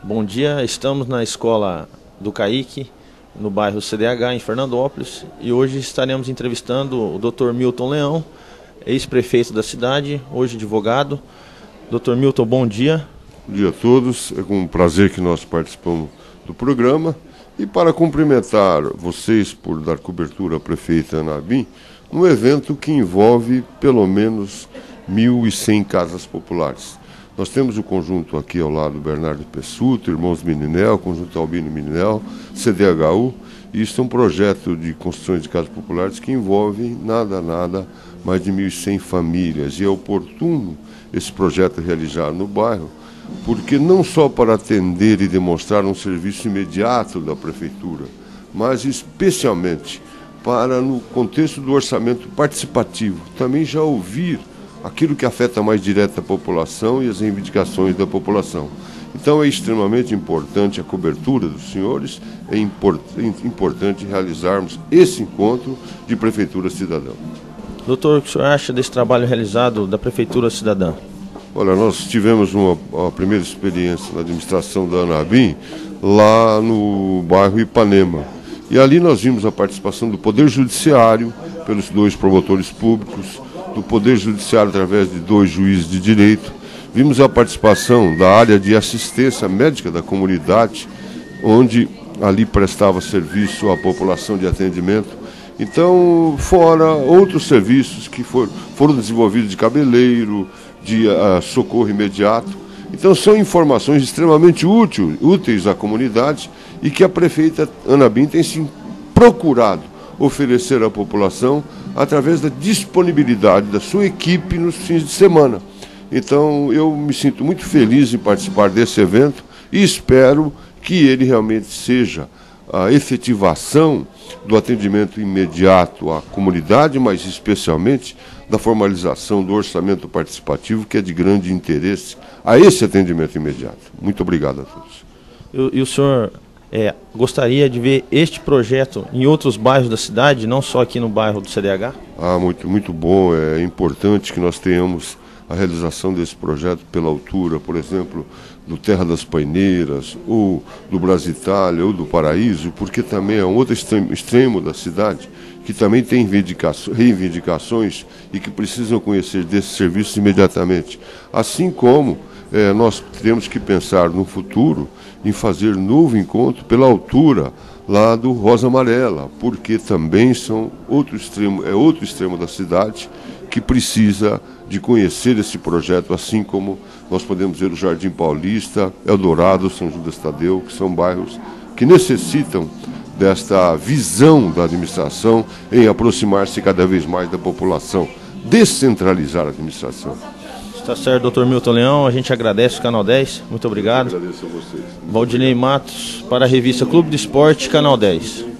Bom dia, estamos na escola do CAIC, no bairro CDH, em Fernandópolis, e hoje estaremos entrevistando o Dr. Milton Leão, ex-prefeito da cidade, hoje advogado. Dr. Milton, bom dia. Bom dia a todos, é com prazer que nós participamos do programa e para cumprimentar vocês por dar cobertura à prefeita Anabim, num evento que envolve pelo menos 1.100 casas populares. Nós temos o conjunto aqui ao lado, Bernardo Pessuto, Irmãos Meninel, Conjunto Albino Meninel, CDHU, e isso é um projeto de construções de casas populares que envolve nada mais de 1.100 famílias. E é oportuno esse projeto realizado no bairro, porque não só para atender e demonstrar um serviço imediato da prefeitura, mas especialmente para, no contexto do orçamento participativo, também já ouvir aquilo que afeta mais direto a população e as reivindicações da população. Então é extremamente importante a cobertura dos senhores, é importante realizarmos esse encontro de Prefeitura Cidadã. Doutor, o que o senhor acha desse trabalho realizado da Prefeitura Cidadã? Olha, nós tivemos uma primeira experiência na administração da Anabim lá no bairro Ipanema. E ali nós vimos a participação do Poder Judiciário, pelos 2 promotores públicos, do Poder Judiciário através de 2 juízes de direito. Vimos a participação da área de assistência médica da comunidade, onde ali prestava serviço à população de atendimento. Então, fora outros serviços que foram desenvolvidos de cabeleireiro, de socorro imediato. Então, são informações extremamente úteis à comunidade e que a prefeita Anabim tem se procurado oferecer à população através da disponibilidade da sua equipe nos fins de semana. Então, eu me sinto muito feliz em participar desse evento e espero que ele realmente seja a efetivação do atendimento imediato à comunidade, mas especialmente da formalização do orçamento participativo, que é de grande interesse a esse atendimento imediato. Muito obrigado a todos. E o senhor gostaria de ver este projeto em outros bairros da cidade, não só aqui no bairro do CDH? Muito bom. É importante que nós tenhamos a realização desse projeto pela altura, por exemplo, do Terra das Paineiras, ou do Brasitália, ou do Paraíso, porque também é um outro extremo da cidade, que também tem reivindicações e que precisam conhecer desses serviços imediatamente. Assim como nós temos que pensar no futuro em fazer novo encontro pela altura lá do Rosa Amarela, porque também são outro extremo da cidade que precisa de conhecer esse projeto, assim como nós podemos ver o Jardim Paulista, Eldorado, São Judas Tadeu, que são bairros que necessitam desta visão da administração em aproximar-se cada vez mais da população, descentralizar a administração. Está certo, doutor Milton Leão, a gente agradece o Canal 10, muito obrigado. Eu agradeço a vocês. Valdinei Matos, para a revista Clube do Esporte, Canal 10.